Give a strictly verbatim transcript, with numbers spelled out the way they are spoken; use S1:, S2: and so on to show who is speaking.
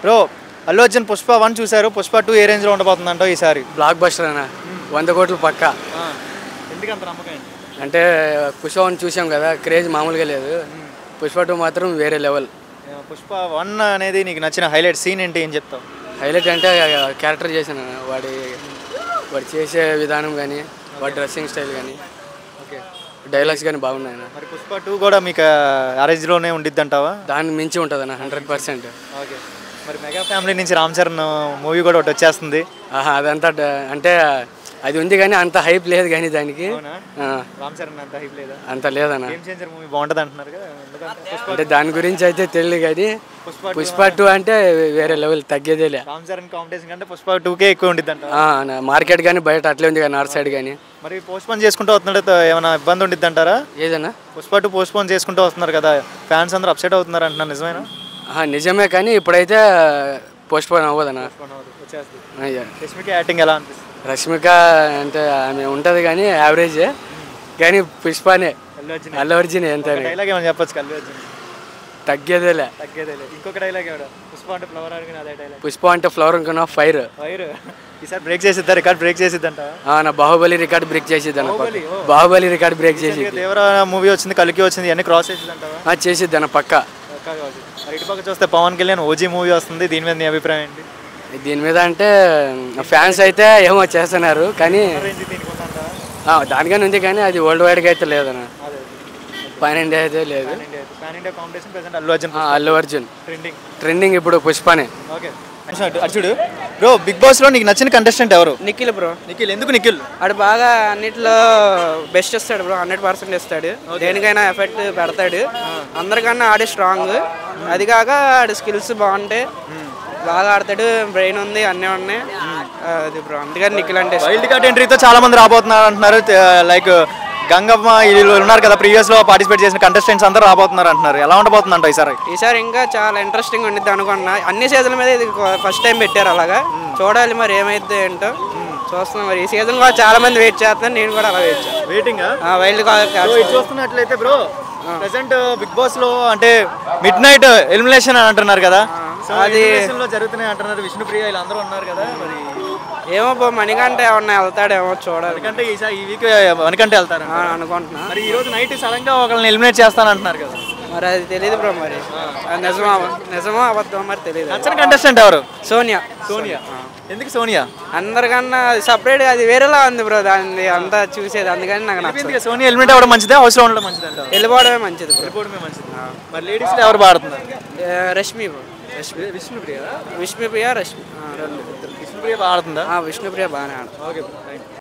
S1: Bro Allu Arjun Pushpa one చూసారు, Pushpa two ఏ రేంజ్లో ఉండబోతుందంటో ఈసారి?
S2: బ్లాక్ బస్టర్ అన్న, వంద కోట్లు పక్కా.
S1: ఎందుకంత నమ్మకం?
S2: అంటే పుష్ప వన్ చూసాం కదా, క్రేజ్ మామూలుగా లేదు. పుష్ప టూ మాత్రం వేరే లెవెల్.
S1: పుష్ప వన్ అనేది నీకు నచ్చిన హైలైట్ సీన్ ఏంటి, ఏం చెప్తావు?
S2: హైలైట్ అంటే క్యారెక్టర్ చేశాను, వాడి వాడు చేసే విధానం కానీ, వాడి డ్రెస్సింగ్ స్టైల్ కానీ, ఓకే డైలాగ్స్ కానీ బాగున్నాయి.
S1: మరి పుష్ప టూ కూడా మీకు ఆ రేంజ్లోనే ఉండిద్ది అంటావా?
S2: దాన్ని మించి ఉంటుంది అన్న, హండ్రెడ్ పర్సెంట్.
S1: ఓకే. మరి మెగా ఫ్యామిలీ నుంచి రామ్ చరణ్ మూవీ కూడా ఒకటి వచ్చేస్తుంది.
S2: ఆహా, అదంతా అంటే అది ఉంది కానీ అంత హైప్ లేదు కానీ దానికి.
S1: రామ్ చరణ్ అంత హైప్ లేదా?
S2: అంత లేదన్న.
S1: గేమ్ చేంజర్ మూవీ బాగుంటుంది అంటున్నారు కదా,
S2: అంటే దాని గురించి అయితే తెలియదు కానీ పుష్ప టూ అంటే వేరే లెవెల్, తగ్గేదేలే.
S1: రామ్ చరణ్ కాంపిటీషన్ కంటే పుష్ప టూకే ఎక్కువ ఉండిద్ది అంట
S2: మార్కెట్ కానీ, బయట అట్లే ఉంది కానీ నార్త్ సైడ్ కానీ.
S1: మరి పోస్ట్ పోన్ చేసుకుంటూ వస్తున్నాడు, ఏమైనా ఇబ్బంది ఉండిద్ది అంటారా?
S2: ఏదన్నా
S1: పుష్ప టూ పోస్ట్ పోన్ చేసుకుంటూ వస్తున్నారు కదా, ఫ్యాన్స్ అందరూ అప్సెట్ అవుతున్నారు అంటున్నారు, నిజమేనా?
S2: నిజమే కానీ ఇప్పుడైతే పోస్ట్ పోన్ అవ్వదన్నా.
S1: రష్మిక యాక్టింగ్ ఎలా అనిపిస్తుంది?
S2: రష్మిక అంటే ఆమె ఉంటుంది కానీ యావరేజ్, కానీ పుష్పనే అల్లు అర్జున్ ఎంత
S1: డైలాగ్ ఏమైనా చెప్పొచ్చు అల్లు అర్జున్?
S2: తగ్గేదేలే
S1: తగ్గేదేలే. ఇంకొక డైలాగ్ ఎవడ? పుష్ప అంటే ఫ్లవర్ అడిగిన అదే డైలాగ్.
S2: పుష్ప అంటే ఫ్లవర్ అనుకున్నా ఫైర్
S1: ఫైర్ ఈసారి బ్రేక్ చేసిద్దా, రికార్డ్ బ్రేక్ చేసిద్దంట?
S2: నా బాహుబలి రికార్డ్ బ్రేక్ చేసిద్దాను. బాహుబలి రికార్డ్ బ్రేక్ చేసి,
S1: దేవరా మూవీ వచ్చింది, కలికి వచ్చింది, అన్ని క్రాస్ చేసిద్దంట.
S2: చేసిద్దాను పక్క.
S1: మరి ఇటు పక్క చూస్తే పవన్ కళ్యాణ్ ఓజీ మూవీ వస్తుంది, దీని మీద నీ అభిప్రాయం ఏంటి?
S2: దీని మీద అంటే ఫ్యాన్స్ అయితే ఏమో చేస్తున్నారు కానీ దానికని ఉంది కానీ అది వరల్డ్ వైడ్గా అయితే లేదన్న, పాన్ ఇండియా అయితే లేదు.
S1: అల్లు అర్జున్
S2: అల్లు అర్జున్
S1: ట్రెండింగ్
S2: ట్రెండింగ్ ఇప్పుడు పుష్పనే.
S1: ఓకే అర్జుడు బ్రో, బిగ్ బాస్ లో నీకు నచ్చిన కంటెస్టెంట్ ఎవరు?
S3: నిఖిల్ బ్రో.
S1: నిఖిల్ ఎందుకు? నిఖిల్
S3: ఆడు బాగా అన్నిట్లో బెస్ట్ ఇస్తాడు బ్రో, హండ్రెడ్ పర్సెంట్ ఇస్తాడు, దేనికైనా ఎఫెక్ట్ పెడతాడు, అందరికన్నా ఆడే స్ట్రాంగ్. అది కాక ఆడి స్కిల్స్ బాగుంటాయి, బాగా ఆడతాడు, బ్రెయిన్ ఉంది, అన్నీ ఉన్నాయి. అది బ్రో, అందుకని నిఖిల్ అంటే.
S1: వైల్డ్ కార్డ్ ఎంట్రీతో చాలా మంది రాబోతున్నారు అంటున్నారు, లైక్ గంగమ్మ వీళ్ళు ఉన్నారు కదా, ప్రీవియస్ లో పార్టిసిపేట్ చేసిన కంటెస్టెంట్స్ అందరూ రాబోతున్నారు అంటున్నారు, ఎలా ఉండబోతుంది అంట ఈసారి?
S3: ఈసారి ఇంకా చాలా ఇంట్రెస్టింగ్ ఉండిద్ది అనుకున్నా. అన్ని సీజన్ల మీద ఇది ఫస్ట్ టైం పెట్టారు, అలాగా చూడాలి మరి ఏమైతే ఏంటో చూస్తున్నాం. మరి ఈ సీజన్ కూడా చాలా మంది వెయిట్ చేస్తున్నారు, నేను కూడా అలా వెయిట్ చేస్తాను.
S1: వెయిటింగ్
S3: వైల్డ్ కార్డ్
S1: చూస్తున్నట్లయితే బ్రో, ప్రెసెంట్ బిగ్ బాస్ లో అంటే మిడ్ నైట్ ఎలిమినేషన్ అని అంటున్నారు కదా, అది జరుగుతున్నాయి అంటున్నారు. విష్ణుప్రియ వీళ్ళందరూ ఉన్నారు కదా, మరి
S3: ఏమో పో మణికంటే ఏమన్నా వెళ్తాడేమో చూడాలి.
S1: అంటే ఈసారి ఈ వీక్ మణికంటే వెళ్తారు
S3: అనుకుంటున్నా.
S1: మరి ఈ రోజు నైట్ సడన్ గా ఒకళ్ళని ఎలిమినేట్ చేస్తాను అంటున్నారు కదా,
S3: మరి అది తెలియదు బ్రో, మరి నిజమా నిజమో అబద్ధం మరి తెలియదు.
S1: నచ్చిన కంటెస్టెంట్ ఎవరు?
S3: సోనియా.
S1: సోనియా ఎందుకు సోనియా?
S3: అందరికన్నా సపరేట్ అది వేరేలా ఉంది బ్రో, దాన్ని అంతా చూసేది, అందుకని నాకు నచ్చదు.
S1: సోనియా ఎలిమినేట్ అవ్వడం మంచిదే, అవసరం ఉండడం మంచిది అంట?
S3: వెళ్ళిపోవడమే మంచిది.
S1: వెళ్ళిపోవడమే మంచిది. మరి లేడీస్ ఎవరు పాడుతున్నారు?
S3: రష్మి బ్రో.
S1: విష్ణుప్రియ
S3: విష్ణుప్రియ రష్మి రెండు.
S1: విష్ణుప్రియ పాడుతుందా?
S3: విష్ణుప్రియ బాగానే ఆడుతుంది.
S1: ఓకే.